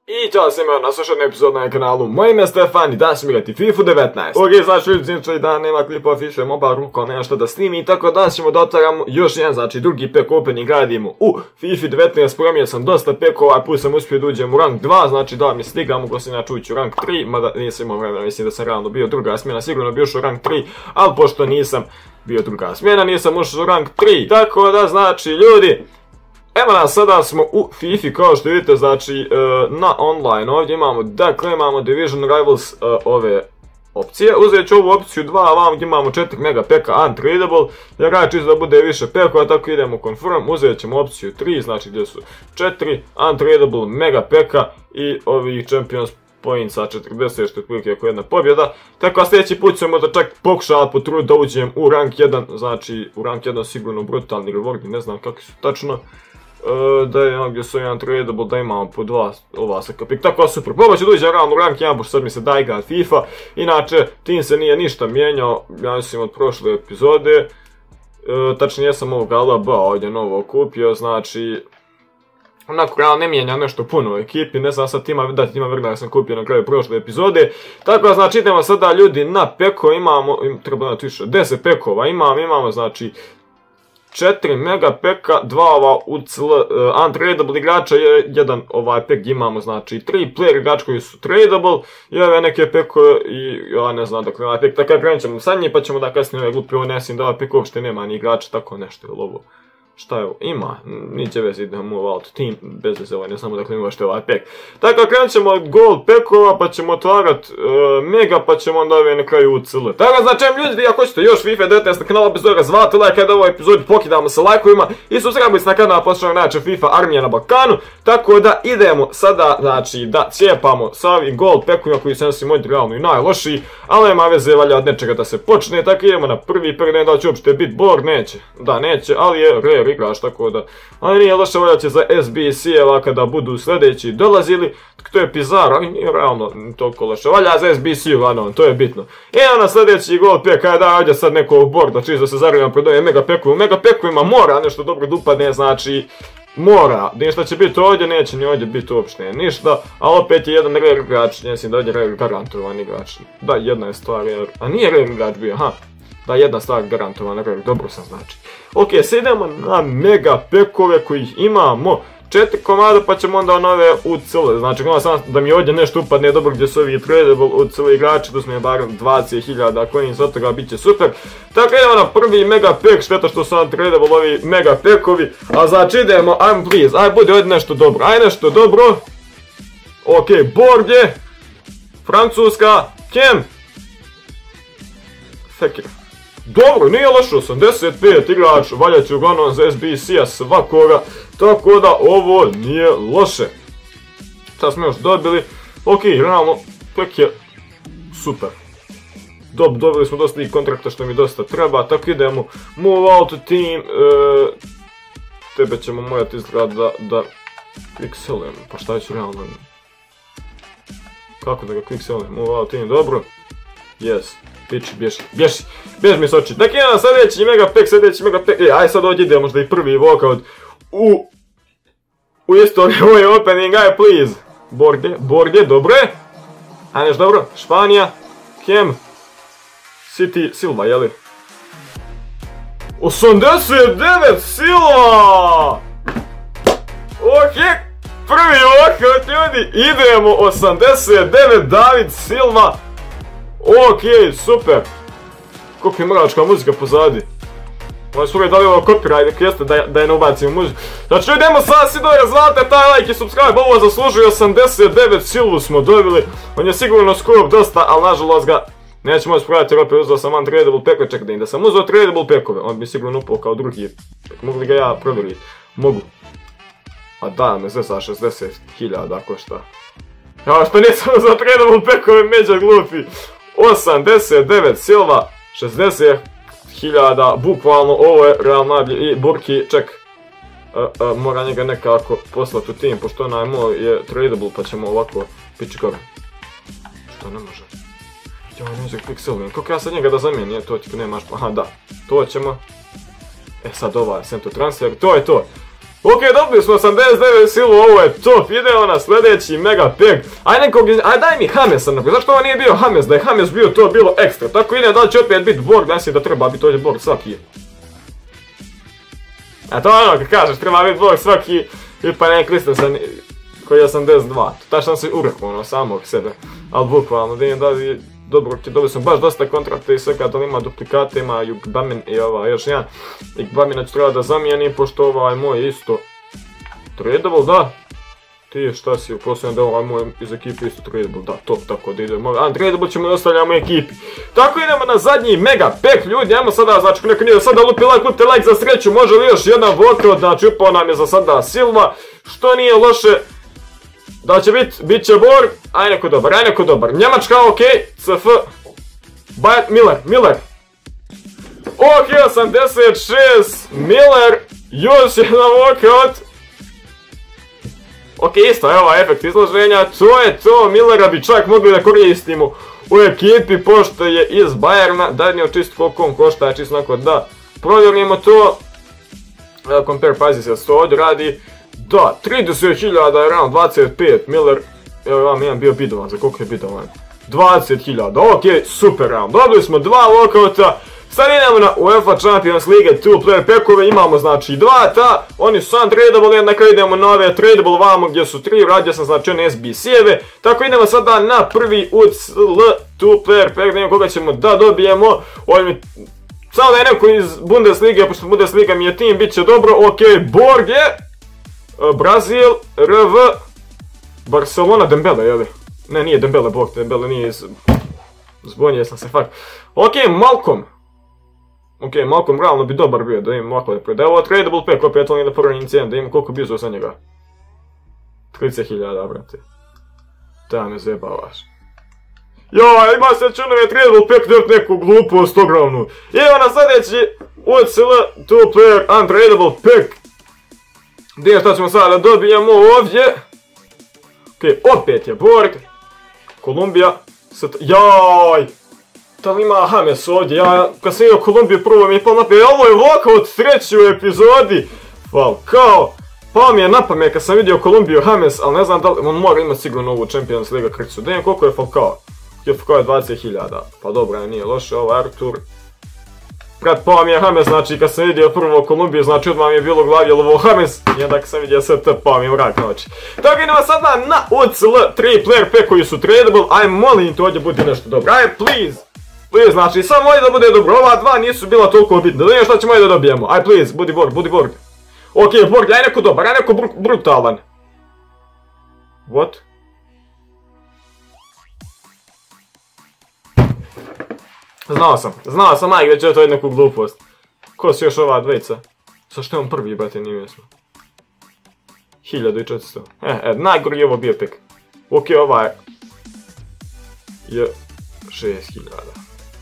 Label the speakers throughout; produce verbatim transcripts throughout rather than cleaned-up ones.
Speaker 1: I ćao svima na slušanju epizodu na kanalu. Moje ime je Stefan i danas ćemo igrati FIFA devetnaest. Ok, znači ljudi da nema klipova FIFA mobile ruko, nema što da snimi, tako da danas ćemo da otvaramo još jedan, znači drugi pack opening radimo u FIFA devetnaest. Spremio sam dosta packova, plus sam uspio da uđem u rank dva, znači da mi stiga, mogu se inače ući u rank tri, mada nisam imao vremena, mislim da sam realno bio druga smjena, sigurno bi ušao u rank tri, ali pošto nisam bio druga smjena, nisam ušao u rank tri, tako da znači ljudi, evo nas, sada smo u FIFA, kao što vidite, znači na online, ovdje imamo, dakle imamo Division Rivals ove opcije, uzet ću ovu opciju dva, vam gdje imamo četiri mega peka untradable, jer ja čisto da bude više pekova, tako idemo confirm, uzet ćemo opciju tri, znači gdje su četiri untradable mega peka i ovih Champions pointsa četrdeset, što je otprilike ako jedna pobjeda, tako da sljedeći put ćemo da čak pokušava potruditi da uđem u rank jedan, znači u rank jedan sigurno brutalni rewardi, ne znam kakvi su tačno. Da je ono gdje su jedan tradable, da imamo po dva ova sa kapik, tako super. Probat ću da uđem ravno u rank jedan, pošto sad mi se da igra FIFA. Inače, tim se nije ništa mijenjao, ja mislim od prošle epizode. Tačnije jesam ovog L B ovdje novo kupio, znači onako realno ne mijenja nešto puno u ekipi, ne znam sad tima, da tima vrda sam kupio na kraju prošle epizode. Tako da znači idemo sada ljudi na peko, imamo, treba da više, deset pekova imamo, imamo znači četiri mega peka, dva ova U C L uh, untradable igrača, jedan ovaj pek gdje imamo znači tri player igrač koji su tradable, i ove neke pekove i ja ne znam dakle ovaj pek, tako krenut ćemo sa njih pa ćemo da kasnije ove glupi unesim da ovaj pek uopšte nema ni igrača, tako nešto je ovo. Šta je ovo? Ima, niće veze idemo move out team, bez veze ovaj, ne samo dakle ima što je ovaj pek. Tako krenut ćemo od gold pekova, pa ćemo otvarat uh, mega, pa ćemo onda ove na kraju U C L. Tako znači ljudi, ako hoćete još FIFA devetnaest na kanala, bez toga zvate like, kada ovaj epizod pokidamo sa lajkovima i subscribe se na kanal poslušano najjača FIFA armija na Balkanu. Tako da idemo sada, znači da cijepamo sa ovim gold pekovima koji su nosim od realno i najlošiji, ali nema veze valja od nečega da se počne, tako idemo na prvi prvi, ne da će uopšte bit board, neće, da neće, ali je rare igrač, tako da, ali nije loše, volja će za S B C-eva kada budu sljedeći dolazili, to je Pizarro, ali nije realno toliko loše, valja za S B C-u, to je bitno. Evo na sljedeći gold pack, kada da ovdje sad nekog borda, čisto se zarivam pred ovim mega packovima, mega packovima mora nešto dobro da upadne, znači, mora, ništa će biti ovdje, neće ni ovdje biti uopšte ništa, a opet je jedan rare igrač, mislim da ovdje rare garantovan igrač, da jedna je stvar, a nije rare igrač bio, ha. Da, jedna stvar garantovana, dobro sam znači. Ok, sad idemo na mega pekove kojih imamo četiri komada, pa ćemo onda nove U C L. Znači, gledam sam da mi ovdje nešto upadne dobro gdje su ovi tradable U C L igrači, tu smo je barem dvadeset hiljada coins, od toga bit će super. Tako idemo na prvi mega pek, šteta što su nam tradable ovi mega pekovi, a znači idemo, I'm please, aj bude ovdje nešto dobro, aj nešto dobro. Ok, board je, Francuska, Kem, Fekir. Dobro, nije loše, osamdeset pet igrač, valja će uglavnom za S B C-a svakoga, tako da ovo nije loše. Šta smo još dobili? Ok, realno, pek je super. Dob, dobili smo dosta i kontrakta što mi dosta treba, tako idemo, move out team, e, tebe ćemo morati izgledati da, da quickselujemo, pa šta ću realno, kako da ga quickselujemo, move out team, dobro, yes. Piči, bježi, bježi, bježi mi s oči. Dakle, jedan sljedeći mega pack, sljedeći mega pack, e, aj sad ovdje ide možda i prvi walkout u, u istoriji ovaj opening, aj please. Borde, Borde, dobro je. Aj neš dobro, Španija, Kem, City, Silva, jeli? osamdeset devet Silva! Ok, prvi walkout ljudi, idemo, osamdeset devet David Silva. Ok, super. Koliko je mračka muzika pozadi. Ovo je svoj da li ovo copyright, jeste da, da je ne ubacimo muziku. Znači idemo sad svi dobro, zvate taj like i subscribe, ovo zaslužuje osamdeset devet Silvu smo dobili. On je sigurno skup dosta, ali nažalost ga nećemo spraviti jer opet uzeo sam untradable pekove, čekaj da im da sam uzeo tradable pekove, on bi sigurno upao kao drugi. Mogu li ga ja provjeriti? Mogu. A da, me sve sa šezdeset hiljada košta. Ja što nisam uzeo tradable pekove, međa glupi. osamdeset devet Silva, šezdeset hiljada, bukvalno ovo je realno najbolje. I Burki, ček, uh, uh, mora njega nekako poslati u tim, pošto onaj moj je tradable, pa ćemo ovako pići gore. Što ne može? Joj, neće quickselujemo, kako ja sad njega da zamijenim, to ti nemaš, aha da, to ćemo. E sad ovaj, sem to transfer, to je to. Ok, dobili smo osamdeset devet silu, ovo je top, idemo na sljedeći mega pack. Aj nekog, aj daj mi Hamesa, zašto ovo nije bio Hames, da je Hames bio to bilo ekstra. Tako idem, da li će opet biti Borg, mislim da treba biti ovdje Borg svaki. A to ono kad kažeš treba biti Borg svaki, i pa ne Kristensen koji je osamdeset dva. Tačno si urekao ono samog sebe, ali bukvalno da idem da li dobro, dobili smo baš dosta kontrakta i sve kada ima duplikate, ima Jugbamin i ova još jedan. Jugbamina ću treba da zamijenim, pošto ovaj moj isto tradable, da. Ti šta si, uprosim da ovaj moj iz ekipe isto tradable, da, top, tako da idemo. A tradable ćemo i ostavljamo ekipi. Tako idemo na zadnji mega pack, ljudi, ajmo sada, znači neko nije sada lupi like, lupite like za sreću, može li još jedan walkout, znači upao nam je za sada Silva, što nije loše. Da će bit, bit će Borg, aj neko dobar, aj neko dobar. Njemačka, okej, C F, Bayern, Miller, Miller. Ok, osamdeset šest, Miller, još jedan walkout. Ok, isto, evo efekt izloženja, to je to, Millera bi čak mogli da koristimo u ekipi, pošto je iz Bayerna. Daj mi očisti koliko on košta, čisto onako da provjerimo to. Compare pazi se, to ovdje radi. Da, trideset hiljada je round, dvadeset pet, Miller, evo vam jedan bio bidovan, za koliko je bidovan? dvadeset hiljada, ok, super round, dobili smo dva walkouta, sad idemo na UEFA Champions League two player packove, imamo znači dva ta, oni su sam tradable, na kraju idemo na ove tradable vamo gdje su tri, radio sam znači one S B C-eve, tako idemo sada na prvi U C L two player pack, da vidimo koga ćemo da dobijemo, ovdje mi samo da je neko iz Bundesliga, pošto Bundesliga mi je tim, bit će dobro, ok, Borg je, Brazil, R V, Barcelona, Dembele, jeli? Ne, nije Dembele, Borg, Dembele nije iz... Zbunio sam se, fuck. Ok, Malcolm. Ok, Malcolm realno bi dobar bio, da imam ovako da je ovo tradable pack, opet on je na prvi incident, da imam koliko bi uzeo sa njega. trideset hiljada, brate. Da me zajebavaš. Joj, ima se čunove tradable pack, da neku glupost ogromnu. I evo na sljedeći U C L two player untradable pack. Gdje šta ćemo sada dobijemo ovdje? Ok, opet je Borg. Kolumbija. Jaj! Da li ima Hames ovdje? Ja kad sam vidio Kolumbiju prvo mi je pao naprijed. Ovo je walkout treći u epizodi. Falcao. Pao mi je napamet kad sam vidio Kolumbiju Hames, ali ne znam da li... On mora imati sigurno ovu Champions League krčicu. Da vidim koliko je Falcao. Falcao je dvadeset hiljada. Pa dobro, nije loše. Ovo je Artur. Pao mi je Hames, znači kad sam vidio prvo Kolumbiju, znači odmah mi je bilo u glavi je ovo Hames, i onda kad sam vidio sve to, pao mi je mrak na oči. Tako idemo sada na U C L tri player pack koji su tradable, aj molim to ovdje bude nešto dobro, aj please, please, znači samo ovdje da bude dobro, ova dva nisu bila toliko bitna, da vidim šta ćemo ovdje da dobijemo, aj please, budi Borg, budi Borg. Ok, Borg, aj neko dobar, aj neko br brutalan. What? Znao sam, znao sam Mike da će to je neku glupost. Ko su još ova dvojica? Sa što je on prvi, brate, nije mjesno. hiljadu četiristo. E, e, najgori je ovo bio pek. Ok, ovaj je šest hiljada.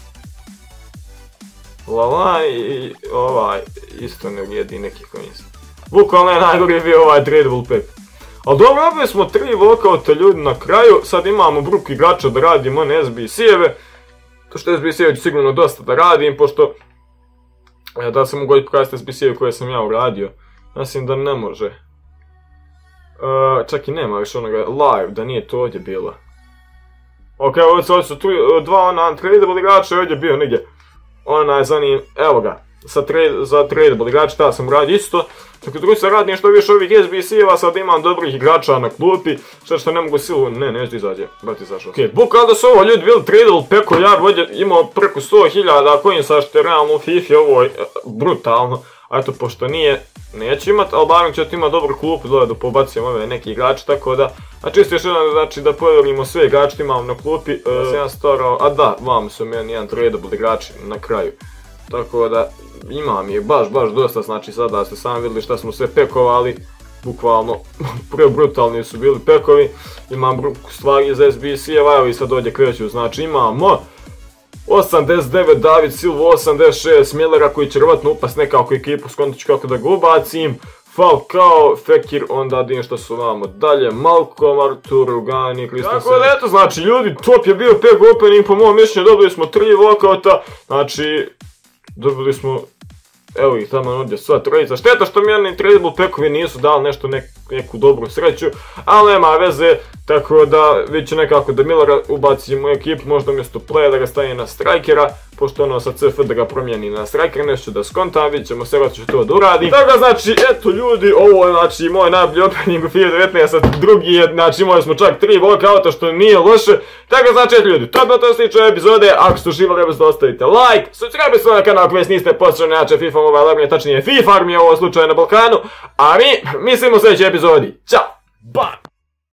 Speaker 1: Lala i ovaj isto ne vrijedi neki konis. Bukvalno je najgori bio ovaj tradable pack. Ali dobro, dobili smo tri walkouta ljudi na kraju, sad imamo bruk igrača da radimo one S B C-eve. To što S B C-eve ću sigurno dosta da radim, pošto da se mogu pokazati S B C-eve koje sam ja uradio. Mislim da ne može. Uh, čak i nema više onoga live, da nije to ovdje bilo. Ok, ovdje su tu dva ona untradable igrača, ovdje je bio negdje onaj za njim, evo ga, za, trade, za tradable igrača, tada sam uradio isto. Tako drugi se radim što više ovih S B C-eva, sad imam dobrih igrača na klupi, što što ne mogu silu, ne, neću izađe, brati izašao. Ok, bukvalno da su ovo ljudi bili tradable peko, ja bi ovdje imao preko sto hiljada coinsa, što je realno u FIFA, ovo je brutalno. A eto, pošto nije, neću imat, ali barem ću imati dobru klupu, dole da pobacujem ove neki igrače, tako da, a čisto još jedan, znači da provjerimo sve igrače što imam na klupi, da sam ja starao, a da, vam su meni jedan tradable igrači na kraju. Tako da, imam ih baš, baš dosta, znači sada ste sami vidjeli šta smo sve pekovali, bukvalno, prebrutalni su bili pekovi, imam stvari iz S B C-eva, evo i sad ovdje kreću, znači imamo osamdeset devet David Silva, osamdeset šest Millera koji će vjerovatno upast nekako ekipu, skontit ću kako da ga ubacim, Falcao, Fekir, onda dim što su vamo dalje, Malcolm, Artur, Rugani, Kristensen. Tako da eto, znači ljudi, top je bio pack opening, po mojom mišljenju dobili smo tri walkouta, znači dobili smo Evo ih tamo ovdje sva trojica. Šteta što mi oni tradable packovi nisu dali nešto nek, neku dobru sreću, ali nema veze, tako da već će nekako da Millera ubacimo u ekipu, možda umjesto playa da ga stavi na strikera, pošto ono sa C F da ga promijeni na striker, nešto da skontam, vidjet ćemo se da će to da uradi. Tako znači, eto ljudi, ovo je znači moj najbolji opening u FIFA devetnaest, drugi je, znači imali smo čak tri walkouta što nije loše. Tako znači, eto ljudi, to je to slično epizode, ako ste uživali, treba se da ostavite like, subscribe se na kanal ako već niste poslušali način FIFA Mobile Armije, tačnije FIFA Armije u ovom slučaju na Balkanu, a mi mislimo u sljedećoj epizodi. Ćao! Bye!